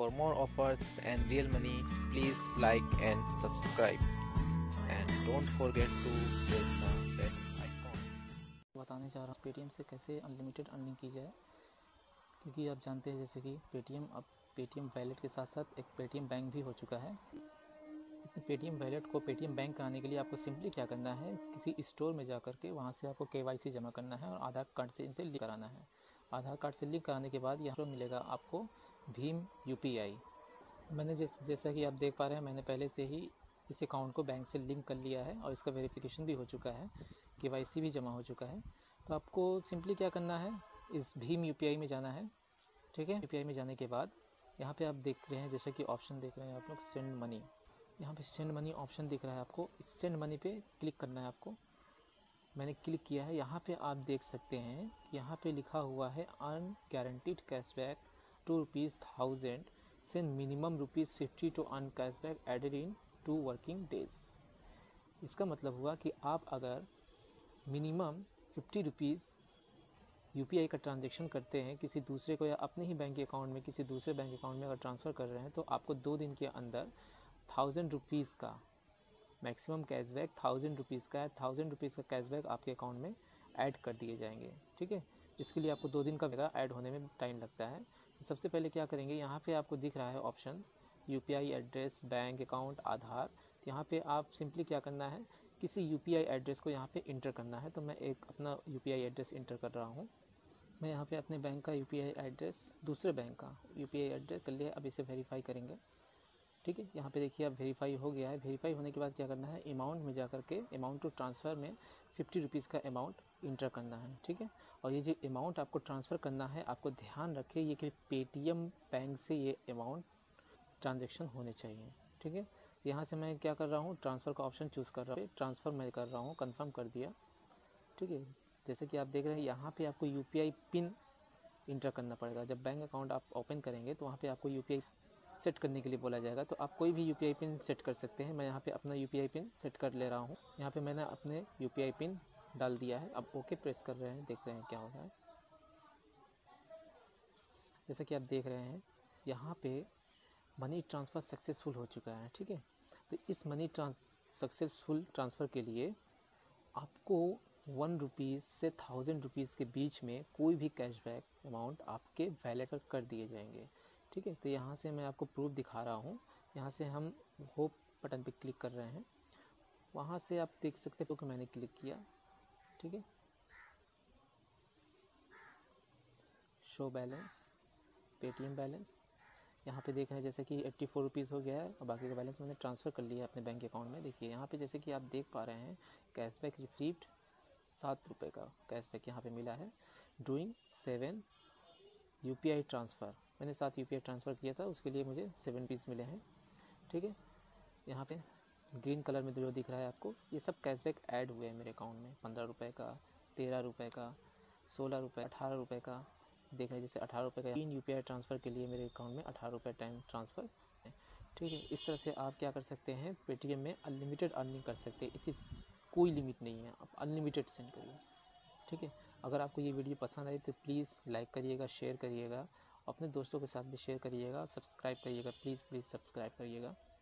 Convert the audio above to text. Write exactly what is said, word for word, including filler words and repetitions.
For more offers and real money, please like and subscribe. And don't forget to press the bell icon. बताने जा रहा हूँ Paytm से कैसे unlimited earning की जाए, क्योंकि आप जानते हैं जैसे कि पेटीएम अब पेटीएम वैलेट के साथ साथ एक पेटीएम बैंक भी हो चुका है। पेटीएम वैलेट को पेटीएम बैंक कराने के लिए आपको सिंपली क्या करना है, किसी स्टोर में जा कर के वहाँ से आपको केवाईसी जमा करना है और आधार कार्ड से इनसे लिंक कराना है। आधार कार्ड से लिंक कराने के बाद यहाँ पर मिलेगा आपको भीम यूपीआई। मैंने जैस, जैसा कि आप देख पा रहे हैं, मैंने पहले से ही इस अकाउंट को बैंक से लिंक कर लिया है और इसका वेरिफिकेशन भी हो चुका है, केवाईसी भी जमा हो चुका है। तो आपको सिंपली क्या करना है, इस भीम यूपीआई में जाना है। ठीक है, यूपीआई में जाने के बाद यहाँ पे आप देख रहे हैं जैसा कि ऑप्शन देख रहे हैं आप लोग, सेंड मनी। यहाँ पे सेंड मनी ऑप्शन दिख रहा है आपको, इस सेंड मनी पे क्लिक करना है आपको। मैंने क्लिक किया है। यहाँ पे आप देख सकते हैं यहाँ पे लिखा हुआ है earn guaranteed cashback two rupees thousand send minimum rupees fifty to earn cashback added in two working days. इसका मतलब हुआ कि आप अगर मिनिमम फिफ्टी रुपीज़ यूपीआई का ट्रांजैक्शन करते हैं किसी दूसरे को या अपने ही बैंक अकाउंट में किसी दूसरे बैंक अकाउंट में अगर ट्रांसफ़र कर रहे हैं, तो आपको दो दिन के अंदर थाउजेंड रुपीज़ का मैक्सिमम कैशबैक थाउजेंड रुपीज़ का है थाउजेंड रुपीज़ का कैशबैक आपके अकाउंट में ऐड कर दिए जाएंगे। ठीक है, इसके लिए आपको दो दिन का मेगा ऐड होने में टाइम लगता है। तो सबसे पहले क्या करेंगे, यहाँ पे आपको दिख रहा है option UPI address, bank account, Aadhaar. यहाँ पे आप सिंपली क्या करना है, किसी यूपीआई एड्रेस को यहाँ पे इंटर करना है। तो मैं एक अपना यूपीआई एड्रेस इंटर कर रहा हूँ। मैं यहाँ पे अपने बैंक का यूपीआई एड्रेस, दूसरे बैंक का यूपीआई एड्रेस कर लिया। अब इसे वेरीफाई करेंगे। ठीक है, यहाँ पे देखिए अब वेरीफाई हो गया है। वेरीफाई होने के बाद क्या करना है, अमाउंट में जा कर के अमाउंट टू ट्रांसफ़र में फिफ्टी रुपीज़ का अमाउंट इंटर करना है। ठीक है, और ये जो अमाउंट आपको ट्रांसफ़र करना है, आपको ध्यान रखें ये कि पेटीएम बैंक से ये अमाउंट ट्रांजेक्शन होने चाहिए। ठीक है, यहाँ से मैं क्या कर रहा हूँ, ट्रांसफ़र का ऑप्शन चूज़ कर रहा हूँ। ट्रांसफ़र मैं कर रहा हूँ, कन्फर्म कर दिया। ठीक है, जैसे कि आप देख रहे हैं यहाँ पे आपको यूपीआई पिन इंटर करना पड़ेगा। जब बैंक अकाउंट आप ओपन करेंगे तो वहाँ पे आपको यूपीआई सेट करने के लिए बोला जाएगा। तो आप कोई भी यूपीआई पिन सेट कर सकते हैं। मैं यहाँ पे अपना यूपीआई पिन सेट कर ले रहा हूँ। यहाँ पे मैंने अपने यूपीआई पिन डाल दिया है। अब ओके प्रेस कर रहे हैं, देख रहे हैं क्या हो रहा है। जैसा कि आप देख रहे हैं यहाँ पे मनी ट्रांसफ़र सक्सेसफुल हो चुका है। ठीक है, तो इस मनी ट्रांस सक्सेसफुल ट्रांसफ़र के लिए आपको वन रुपीज़ से थाउजेंड रुपीज़ के बीच में कोई भी कैशबैक अमाउंट आपके वैलेट पर कर दिए जाएंगे। ठीक है, तो यहाँ से मैं आपको प्रूफ दिखा रहा हूँ। यहाँ से हम होप बटन पे क्लिक कर रहे हैं, वहाँ से आप देख सकते हो कि मैंने क्लिक किया। ठीक है, शो बैलेंस, पेटीएम बैलेंस, यहाँ पे देख रहे हैं जैसे कि एट्टी फोर रुपीज़ हो गया है और बाकी का बैलेंस मैंने ट्रांसफ़र कर लिया है अपने बैंक अकाउंट में। देखिए यहाँ पे जैसे कि आप देख पा रहे हैं कैशबैक रिसीव्ड सात रुपये का कैशबैक यहाँ पे मिला है। डूइंग सेवन यूपीआई ट्रांसफ़र, मैंने सात यूपीआई ट्रांसफ़र किया था, उसके लिए मुझे सेवन पीस मिले हैं। ठीक है, यहाँ पे ग्रीन कलर में जो दिख रहा है आपको, ये सब कैशबैक ऐड हुए हैं मेरे अकाउंट में। पंद्रह रुपये का, तेरह रुपये का, सोलह रुपये, अठारह रुपये का। देख रहे हैं जैसे अठारह रुपये का तीन यूपीआई ट्रांसफ़र के लिए मेरे अकाउंट में अठारह रुपये टाइम ट्रांसफ़र है। ठीक है, इस तरह से आप क्या कर सकते हैं, पेटीएम में अनलिमिटेड अर्निंग कर सकते हैं। इसी कोई लिमिट नहीं है, आप अनलिमिटेड सेंड करिए। ठीक है, अगर आपको ये वीडियो पसंद आई तो प्लीज़ लाइक करिएगा, शेयर करिएगा, अपने दोस्तों के साथ भी शेयर करिएगा, सब्सक्राइब करिएगा, प्लीज़ प्लीज़ सब्सक्राइब करिएगा।